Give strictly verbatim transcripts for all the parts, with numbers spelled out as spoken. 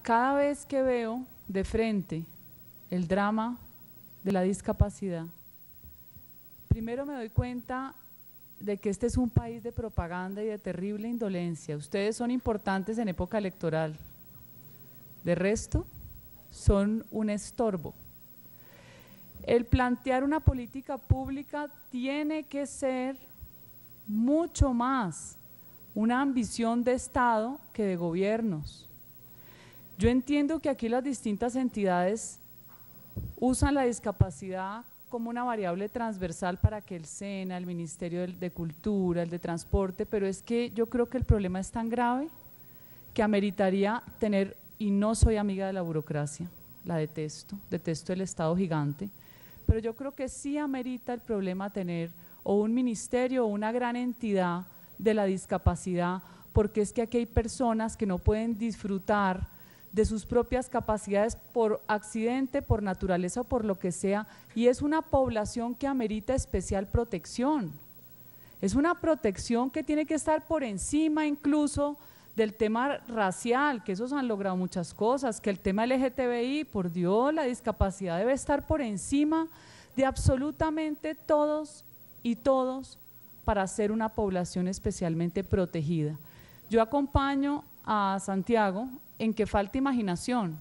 cada vez que veo de frente el drama de la discapacidad, primero me doy cuenta de que este es un país de propaganda y de terrible indolencia. Ustedes son importantes en época electoral, de resto son un estorbo. El plantear una política pública tiene que ser mucho más una ambición de Estado que de gobiernos. Yo entiendo que aquí las distintas entidades usan la discapacidad como una variable transversal para que el SENA, el Ministerio de Cultura, el de Transporte, pero es que yo creo que el problema es tan grave que ameritaría tener, y no soy amiga de la burocracia, la detesto, detesto el Estado gigante, pero yo creo que sí amerita el problema tener o un ministerio o una gran entidad de la discapacidad, porque es que aquí hay personas que no pueden disfrutar de sus propias capacidades por accidente, por naturaleza o por lo que sea, y es una población que amerita especial protección. Es una protección que tiene que estar por encima incluso del tema racial, que esos han logrado muchas cosas, que el tema L G T B I, por Dios, la discapacidad debe estar por encima de absolutamente todos y todos para ser una población especialmente protegida. Yo acompaño a Santiago en que falta imaginación.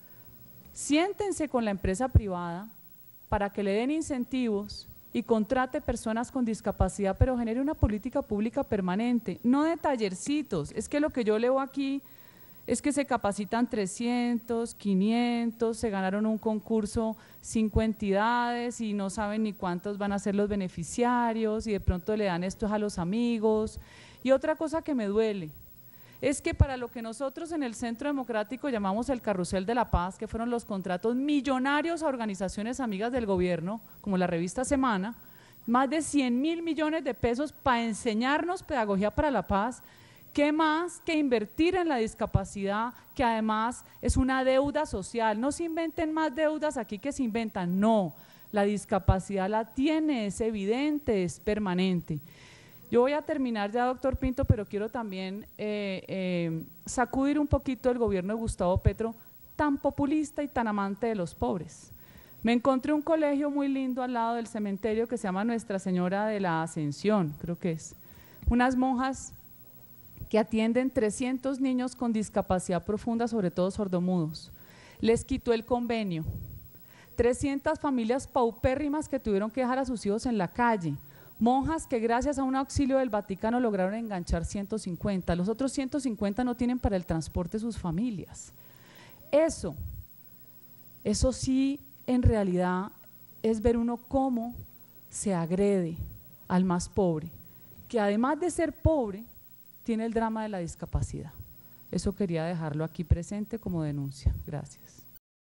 Siéntense con la empresa privada para que le den incentivos y contrate personas con discapacidad, pero genere una política pública permanente, no de tallercitos. Es que lo que yo leo aquí es que se capacitan trescientos, quinientos, se ganaron un concurso cinco entidades y no saben ni cuántos van a ser los beneficiarios y de pronto le dan esto a los amigos. Y otra cosa que me duele es que para lo que nosotros en el Centro Democrático llamamos el Carrusel de la Paz, que fueron los contratos millonarios a organizaciones amigas del gobierno, como la revista Semana, más de cien mil millones de pesos para enseñarnos pedagogía para la paz. ¿Qué más que invertir en la discapacidad, que además es una deuda social? No se inventen más deudas aquí que se inventan, no, la discapacidad la tiene, es evidente, es permanente. Yo voy a terminar ya, doctor Pinto, pero quiero también eh, eh, sacudir un poquito el gobierno de Gustavo Petro, tan populista y tan amante de los pobres. Me encontré un colegio muy lindo al lado del cementerio que se llama Nuestra Señora de la Ascensión, creo que es. Unas monjas que atienden trescientos niños con discapacidad profunda, sobre todo sordomudos. Les quitó el convenio. trescientas familias paupérrimas que tuvieron que dejar a sus hijos en la calle. Monjas que gracias a un auxilio del Vaticano lograron enganchar ciento cincuenta, los otros ciento cincuenta no tienen para el transporte de sus familias. Eso, eso sí en realidad es ver uno cómo se agrede al más pobre, que además de ser pobre, tiene el drama de la discapacidad. Eso quería dejarlo aquí presente como denuncia. Gracias.